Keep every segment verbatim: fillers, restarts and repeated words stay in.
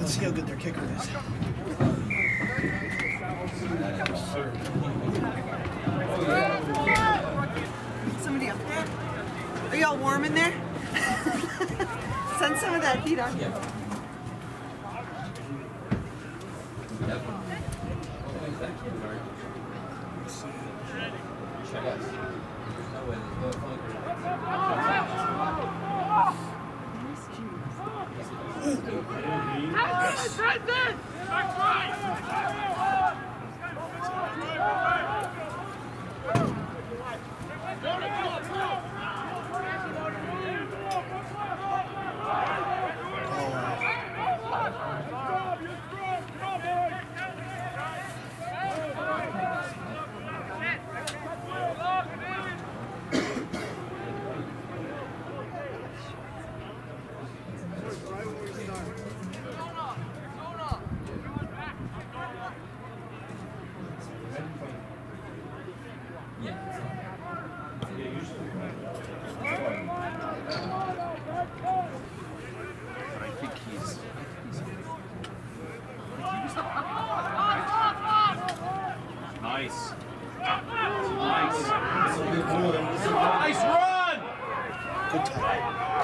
Let's see how good their kicker is. Somebody up there? Are y'all warm in there? Send some of that heat on. Nice. Nice. Nice run! Good time.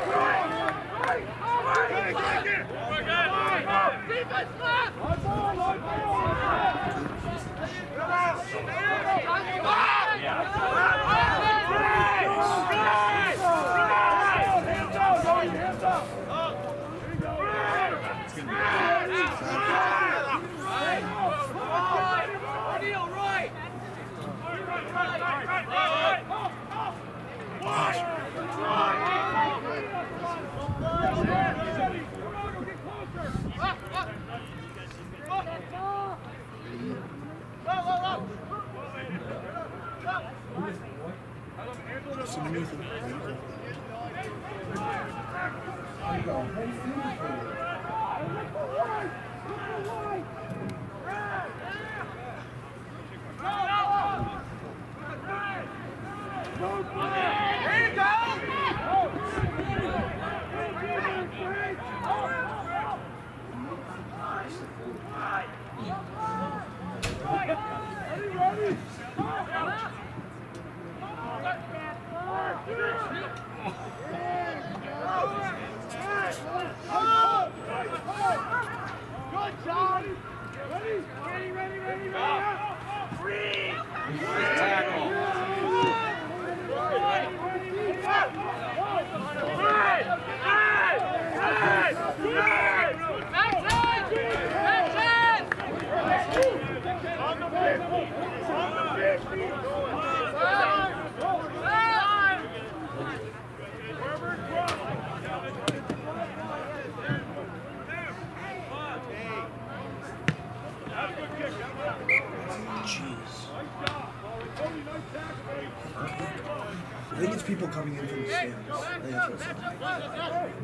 I think it's people coming in from the stands. I think that's what's happening.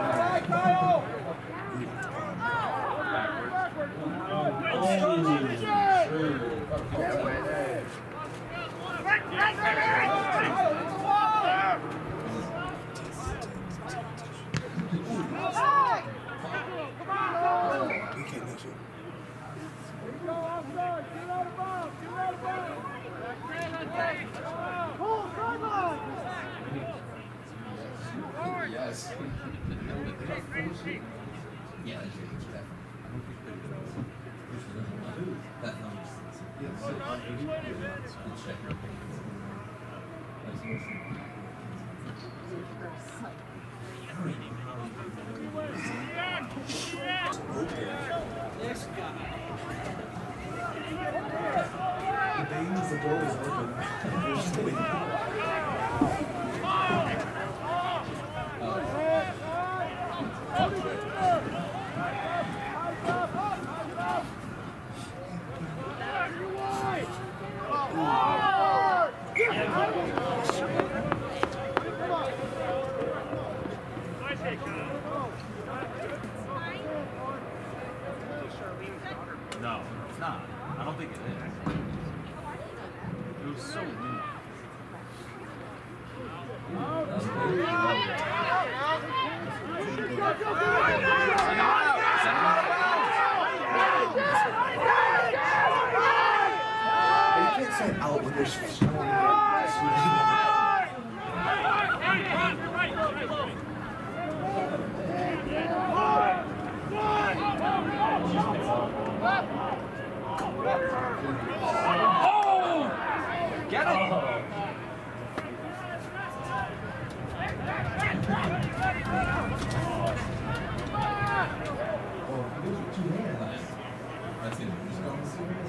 Oh, Yes. Yeah, that number. The veins, the door was open. Just waiting. No, it's not. I don't think it is. It was so weak. You can't say out when there's someone there. Oh! Get it! That's it. Just go and see what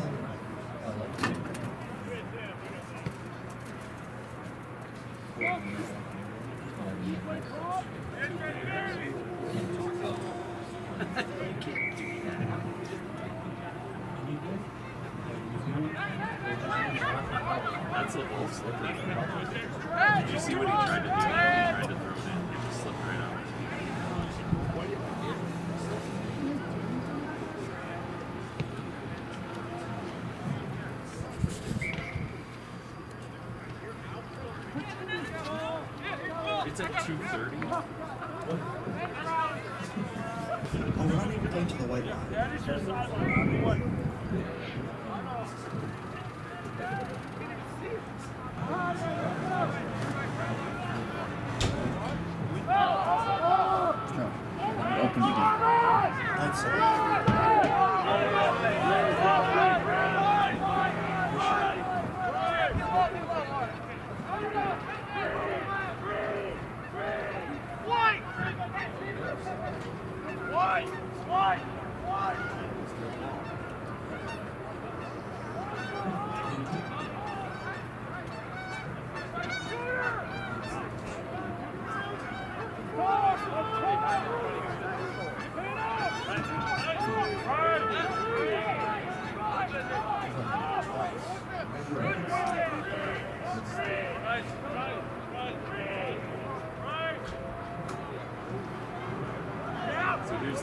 That's a little slippery. Did you see what he tried to do? He tried to throw it in. It just slipped right out. It's at two thirty. Oh, we're not even going to the white line. opened again. That's it. So here's the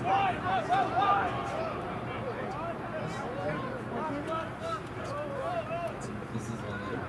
This is one of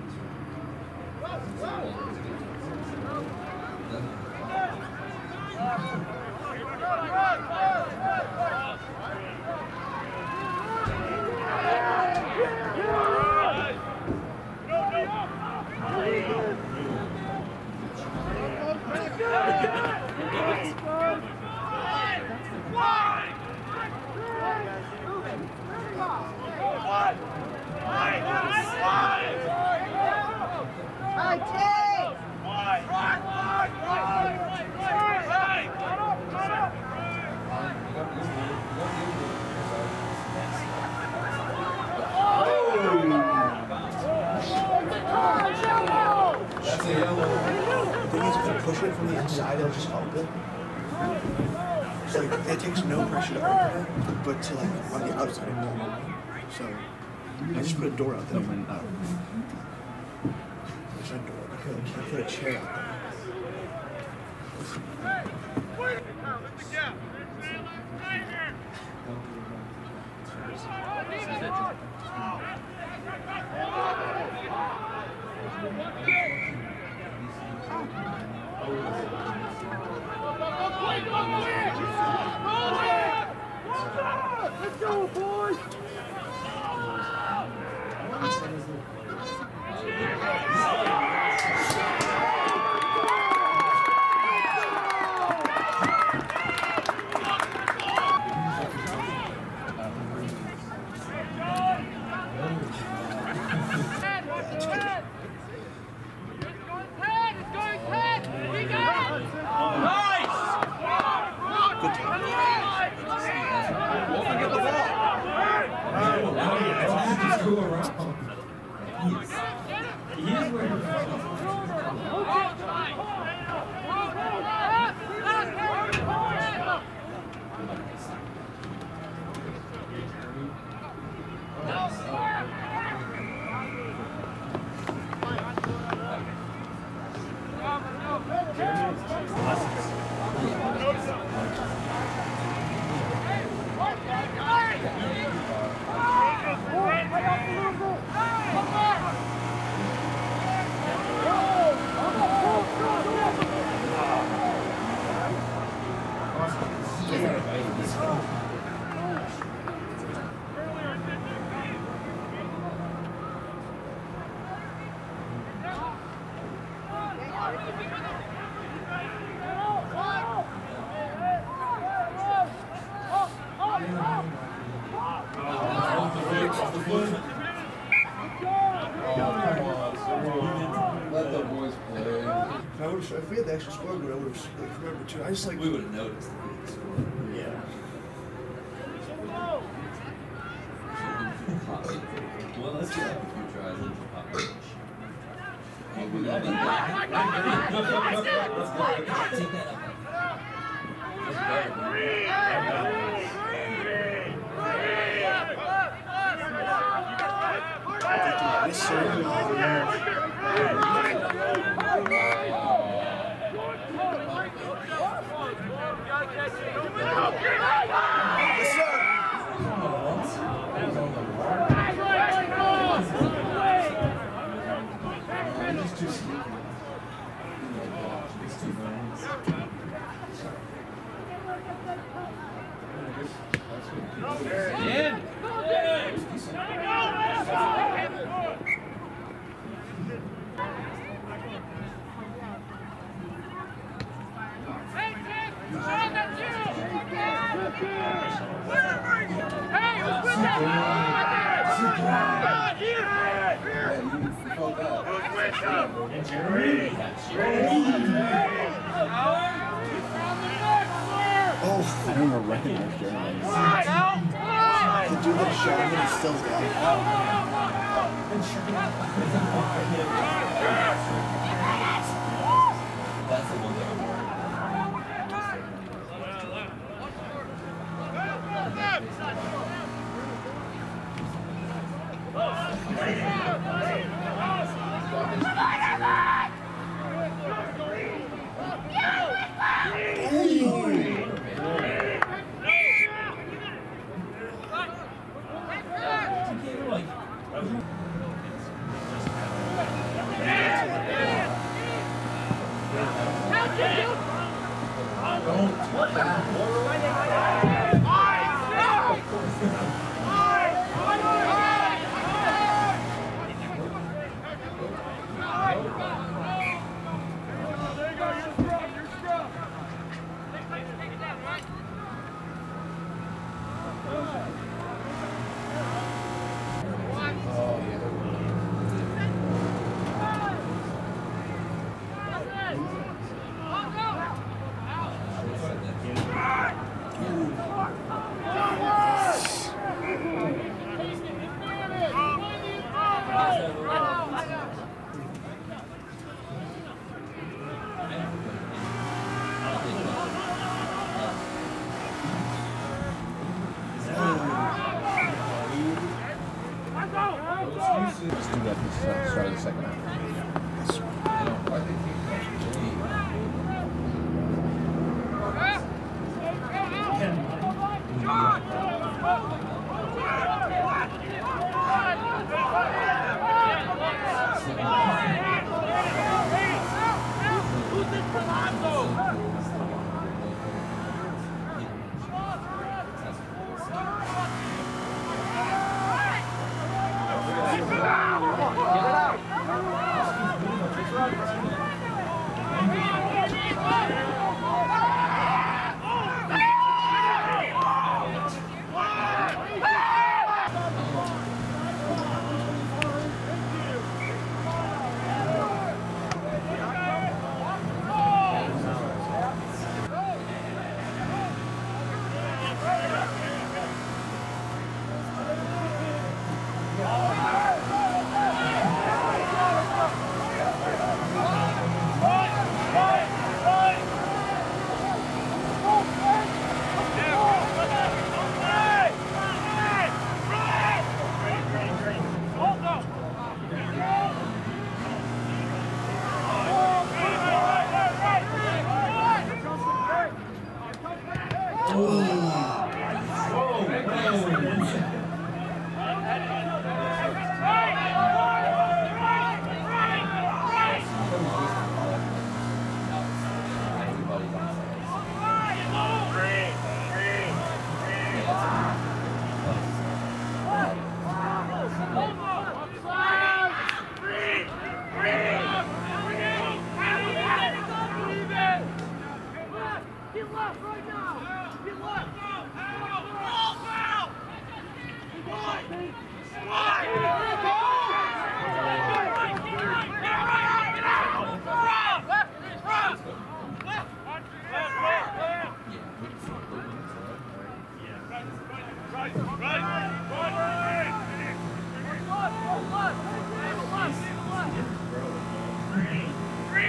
That's a yellow. The thing is, if you push it from the inside, it'll just open. So like, it takes no pressure to open it, but to like on the outside, it won't open. So I just put a door out there. Open up. There's a door. I put, I put a chair out there. Let's go, boys! Oh, have, if we had the extra score, I would have like, remembered too. I just like. We would have noticed if we had scored. Yeah. Well, let's get up a few tries and pop it. Oh, we got it. Let's go. Take that up. That's better. This serve. Yes, sir. Oh, I don't know recognize Jeremy. the dude that shot him and he still got it. That's the one that I'm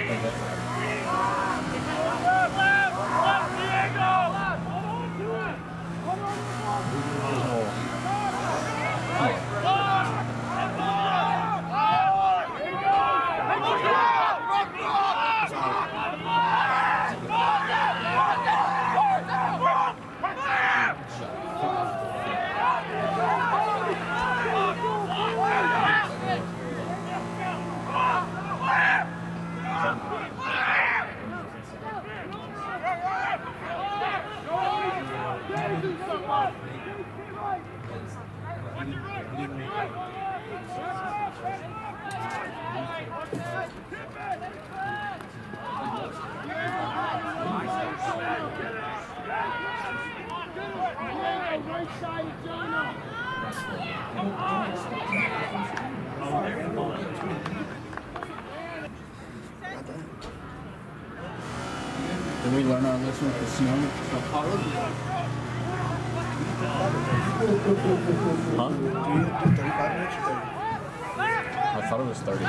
Did we learn our lesson with the snow? Huh? Do you do thirty-five minutes or thirty? I thought it was thirty.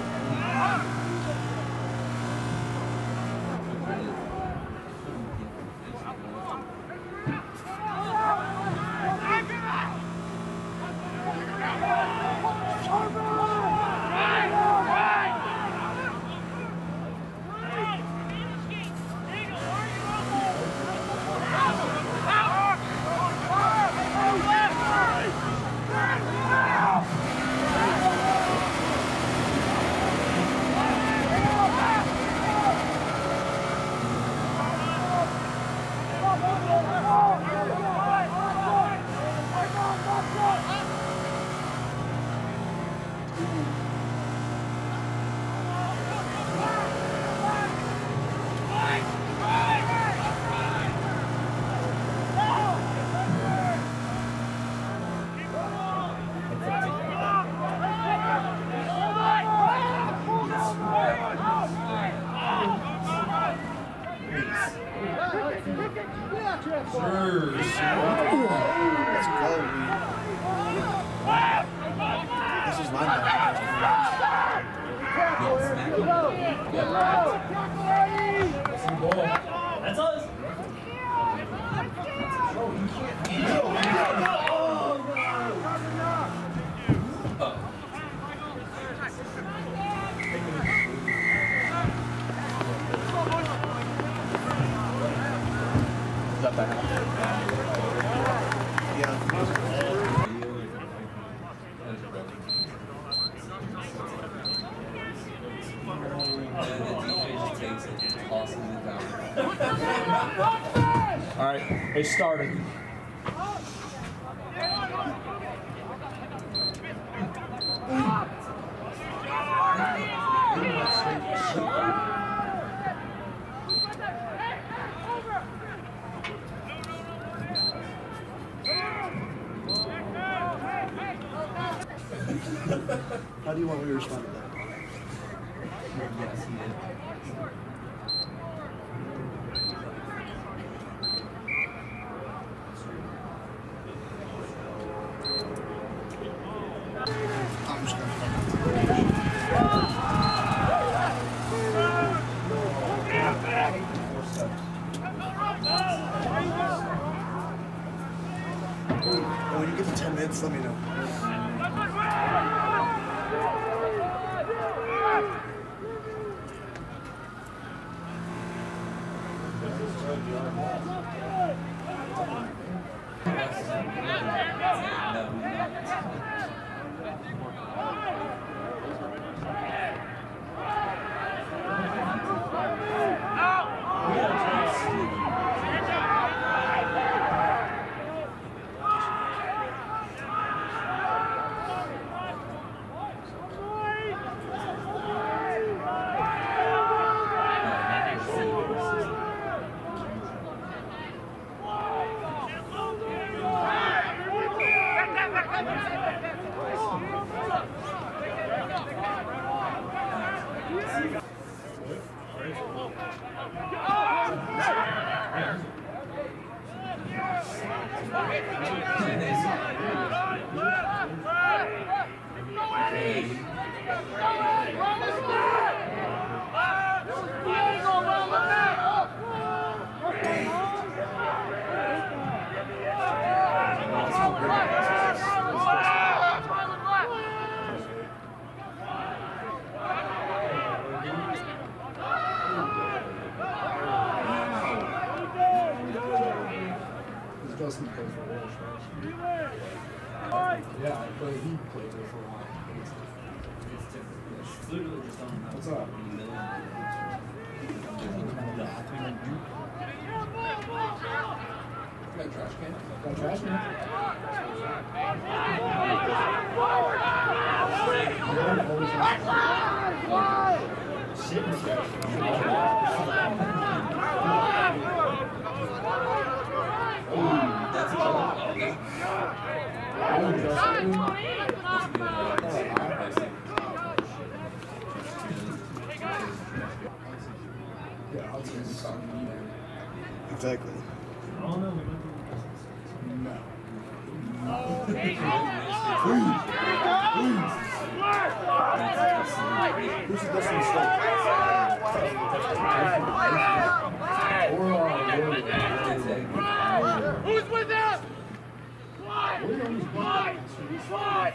That's us. Is that bad? All right, they started. How do you want me to respond to that? Yes, he did. I'm just gonna And when you get to ten minutes, let me know. but he played there for a while. It's different. It's literally just on the What's up? Got a trash can? Got a trash can? Shit. That's all. Yeah, I'll take this talking to you there. Exactly. No. Who's the best mistake? Who's with them? Slide! Slide! Slide!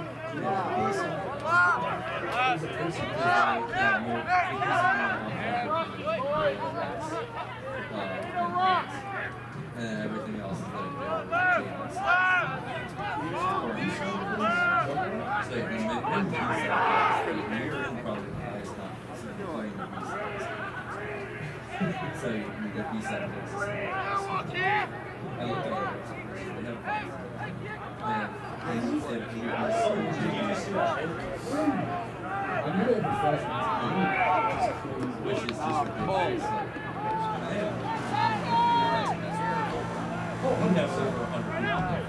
And everything else is like so you can make one piece you're in probably the highest not playing the B-sides. So you can get B-side mixes. I looked at it. Man, they have which is just ridiculous. Oh, we have over one hundred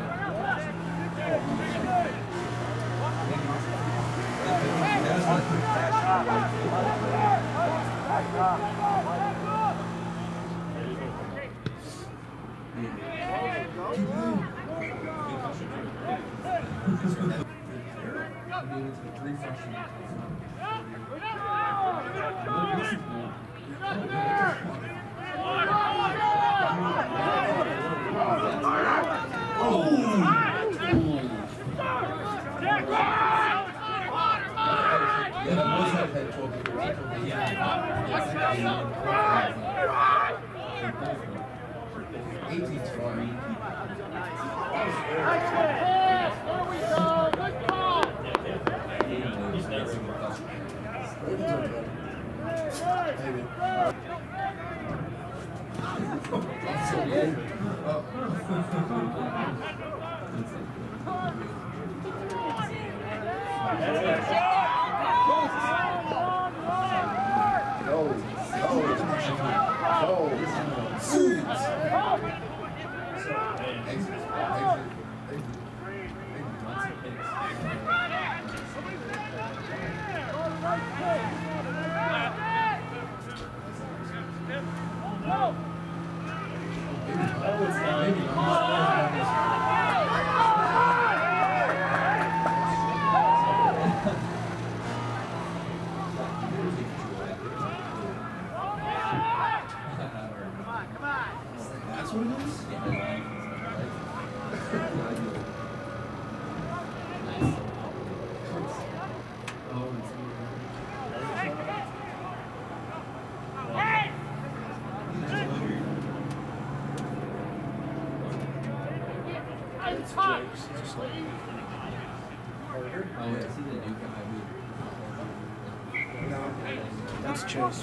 That's Chase.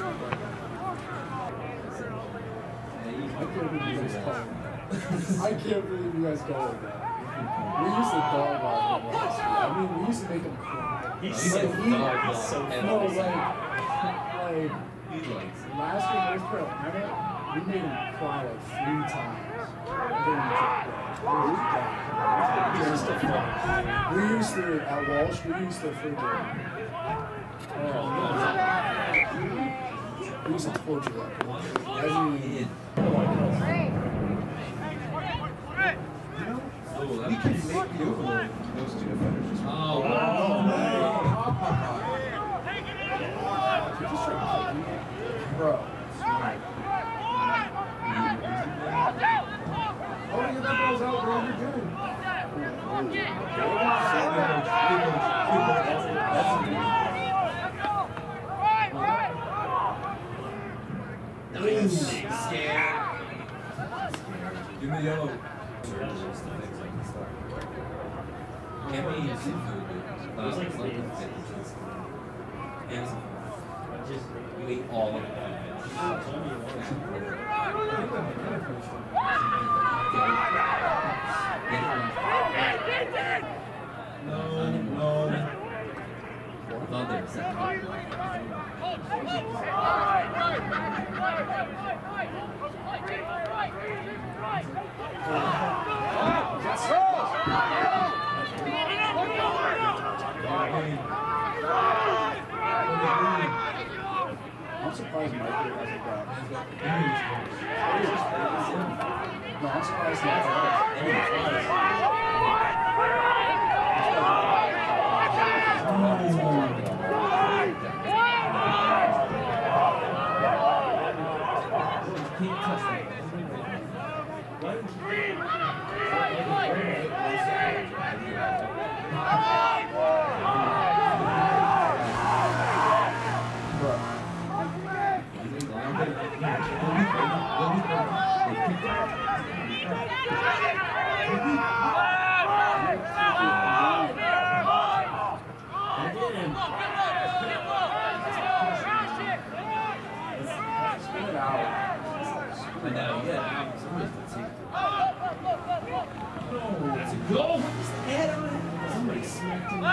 I can't believe you guys go with that. We used to dog on him last year. I mean, we used to make him cry. He's Like, so he- dog, he's so No, funny. like, like, last year, North Carolina, we made him cry like three times. During the trip. It was bad. Just a fun. We used to, at Walsh, we used to freaking, oh, we used to torture that. I mean, We can make the overload those two defenders. Oh, bro. Oh, you that ball's out, bro. You're good. nice. Scared. Give me the yellow. Can't be seafood. Uh, it was like fifty. It was you ate all of it. No, no. I thought they were saying. I'm surprised Michael hasn't got. No, I'm surprised he hasn't But now, yeah, somebody's been seeing. No, it's a goal. What's the head on it? Somebody smacked him.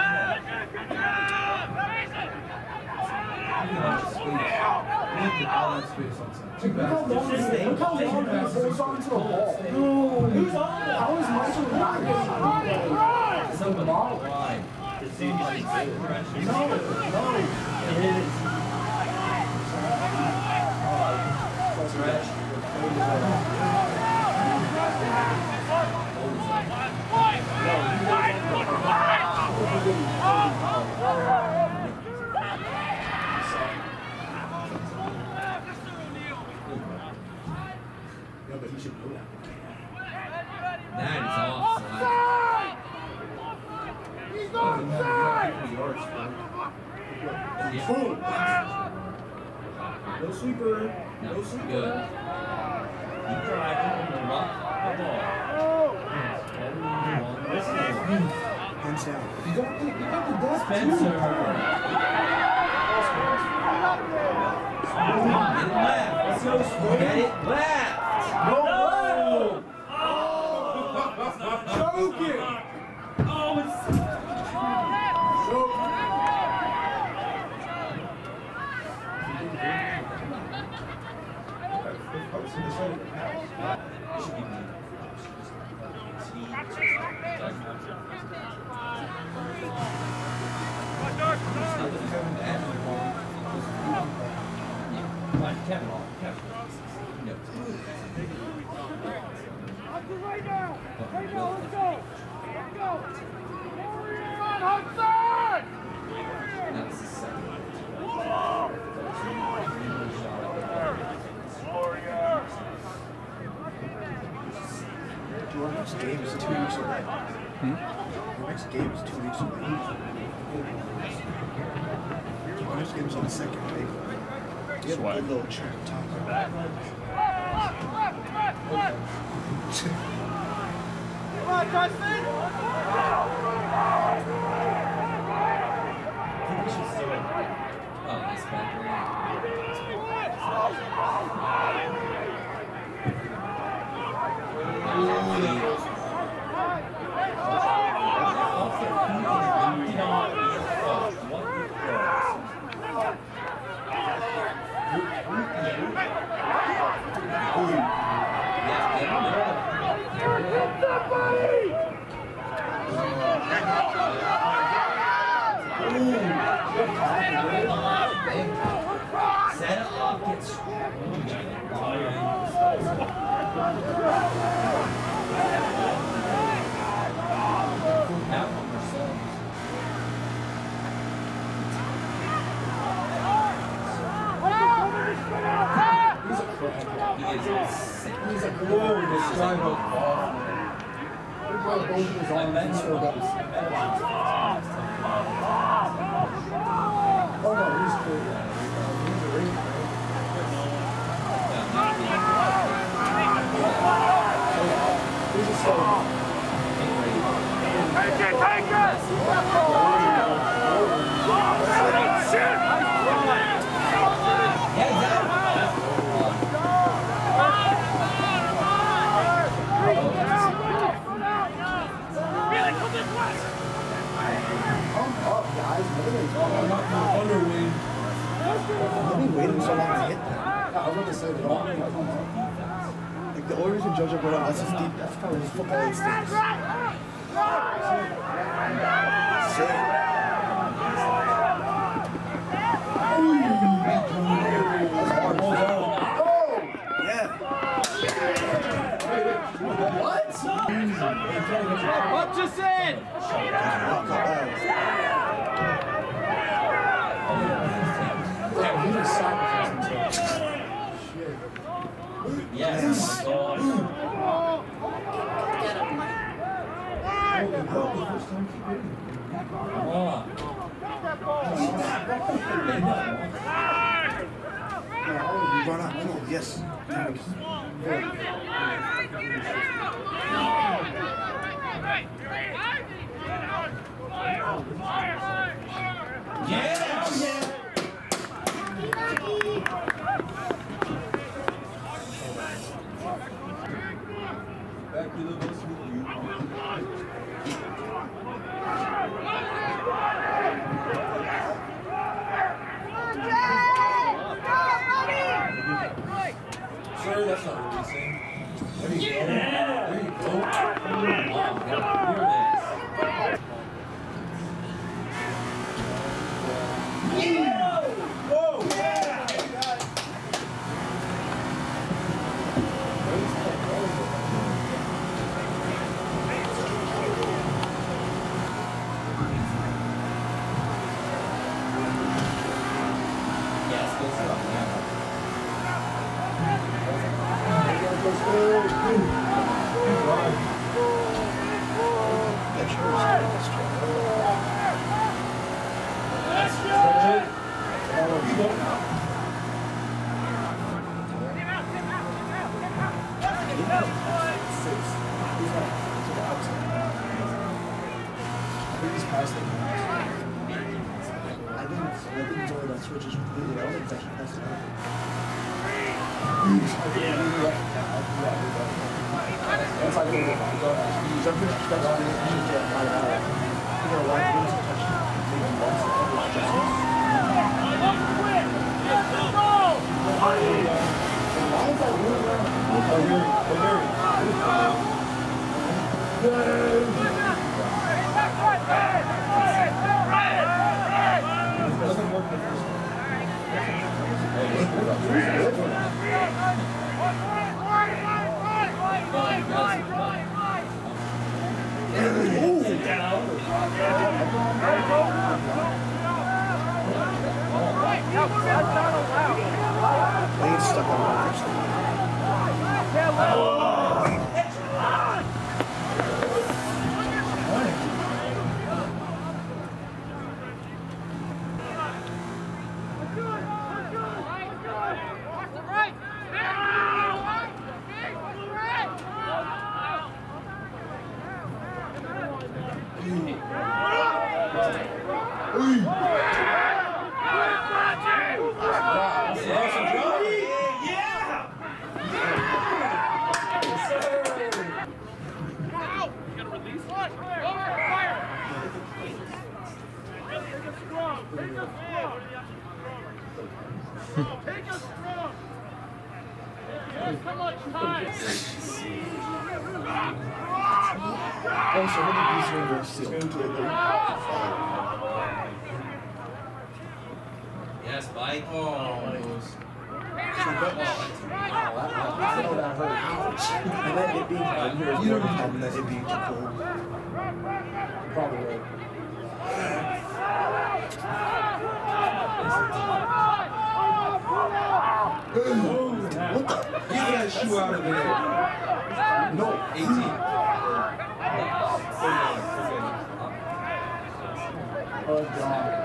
Look how long he look how long he holds on to the ball. No, who's on it? How is Michael not getting on it? Some ball line. No, no, it is. Stretch. Yeah, but he should know that. That is offside. He's offside! Boom. No sweeper. No, No sweeper. good. You try to rock the ball. Hands down. You got the, you got the death Spencer. too. Come on, get it left. Let's go. Get it left. No! Oh, Joking! oh it's. Kevin, Kevin. No. Right now! Right now, let's go! Let's go! Warrior on outside! That's the second. Warrior! Dude, our next game is two weeks away. Hmm? Our next game is two weeks away. Our next game is on the second, right? You have a Swag. good little track talk about Left, left, left, left! Come on, Justin! Oh, this back set it up, get He is sick. He's a glory this guy was awful. Look how both of his arms and showed up. Oh no, he's cool. He's a ring. He's a slow. Take it, take it! said it all. Like the only reason JoJo brought up that's his deep. That's probably his football instincts. Sick. What just in? Damn, he just sacrificed himself. Shit. Yes. Oh, Run up, come on, yes. Sir, that's not releasing. There you go. There you go. Wow, here it is. Yes, good stuff, yeah. I think it's, I think it's only that switch is completely. I don't think it's actually passed it out. That's like when you jump in, that's what you need to find out. You know, like, you need to touch maybe once or twice. Why is that really around? Oh, here, oh, here. It doesn't work the first time. I think it's stuck on the first time. Oh, so what did these reverse seal? Yes, Michael. So what? Wow, that, that, I know that hurt. Ouch. And then it being uh, here is more than that it being too cold. Probably right. What the? Get that shoe out of there. No. eighteen. Oh, God.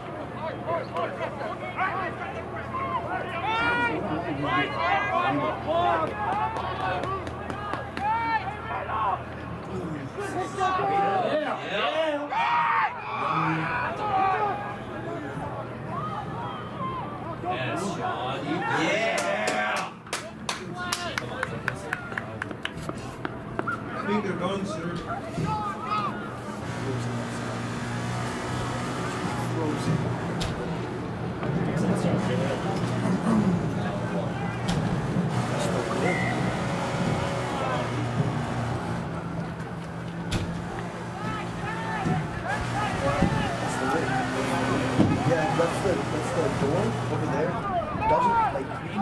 Yes, Sean. Yeah. I think they're done, sir. Frozen.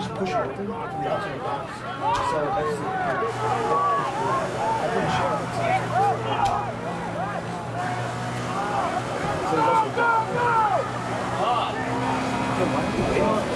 just push it open from the outside of the box. So that's the I'm pretty sure it's outside. So there's also that. So why are we waiting?